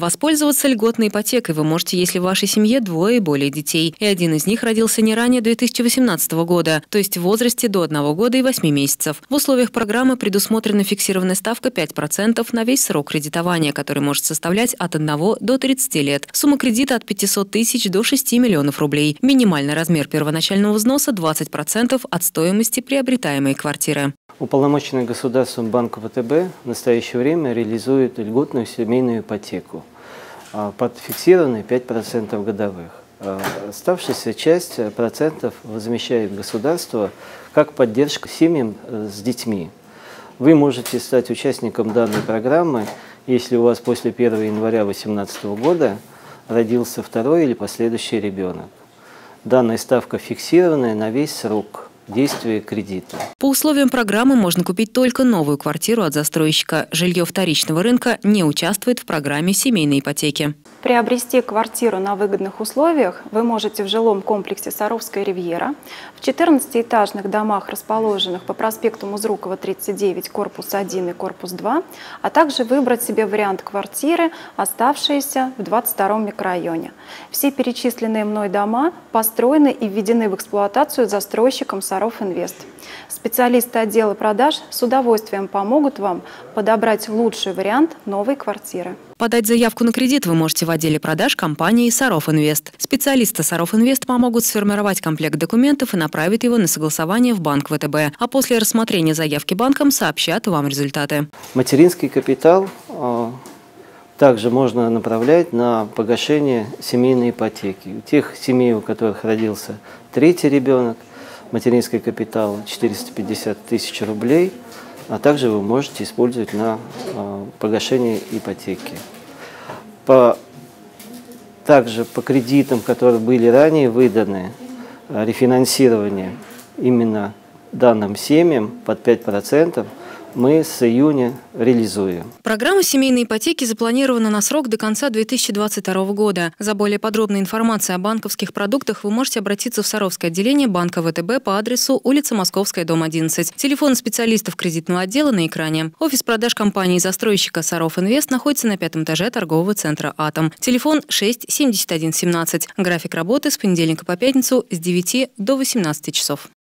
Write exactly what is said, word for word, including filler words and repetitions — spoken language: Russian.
Воспользоваться льготной ипотекой вы можете, если в вашей семье двое и более детей, и один из них родился не ранее две тысячи восемнадцатого года, то есть в возрасте до одного года и восьми месяцев. В условиях программы предусмотрена фиксированная ставка пять процентов на весь срок кредитования, который может составлять от одного до тридцати лет. Сумма кредита от пятисот тысяч до шести миллионов рублей. Минимальный размер первоначального взноса – двадцать процентов от стоимости приобретаемой квартиры. Уполномоченный государством Банк ВТБ в настоящее время реализует льготную семейную ипотеку под фиксированные пять процентов годовых. Оставшаяся часть процентов возмещает государство как поддержка семьям с детьми. Вы можете стать участником данной программы, если у вас после первого января две тысячи восемнадцатого года родился второй или последующий ребенок. Данная ставка фиксированная на весь срок действия кредита. По условиям программы можно купить только новую квартиру от застройщика. Жилье вторичного рынка не участвует в программе семейной ипотеки. Приобрести квартиру на выгодных условиях вы можете в жилом комплексе «Саровская ривьера», в четырнадцатиэтажных домах, расположенных по проспекту Музрукова, тридцать девять, корпус один и корпус два, а также выбрать себе вариант квартиры, оставшиеся в двадцать втором микрорайоне. Все перечисленные мной дома построены и введены в эксплуатацию застройщиком «Саровинвест». Специалисты отдела продаж с удовольствием помогут вам подобрать лучший вариант новой квартиры. Подать заявку на кредит вы можете в отделе продаж компании «Саровинвест». Специалисты «Саровинвест» помогут сформировать комплект документов и направить его на согласование в Банк ВТБ. А после рассмотрения заявки банком сообщат вам результаты. Материнский капитал э, также можно направлять на погашение семейной ипотеки. У тех семей, у которых родился третий ребенок, материнский капитал четыреста пятьдесят тысяч рублей, а также вы можете использовать на э, погашение ипотеки. По, также по кредитам, которые были ранее выданы, э, рефинансирование именно данным семьям под пять процентов мы с июня реализуем. Программа семейной ипотеки запланирована на срок до конца две тысячи двадцать второго года. За более подробной информацией о банковских продуктах вы можете обратиться в Саровское отделение Банка ВТБ по адресу улица Московская, дом одиннадцать. Телефон специалистов кредитного отдела на экране. Офис продаж компании-застройщика «Саровинвест» находится на пятом этаже торгового центра «Атом». Телефон шесть семьдесят один семнадцать. График работы с понедельника по пятницу с девяти до восемнадцати часов.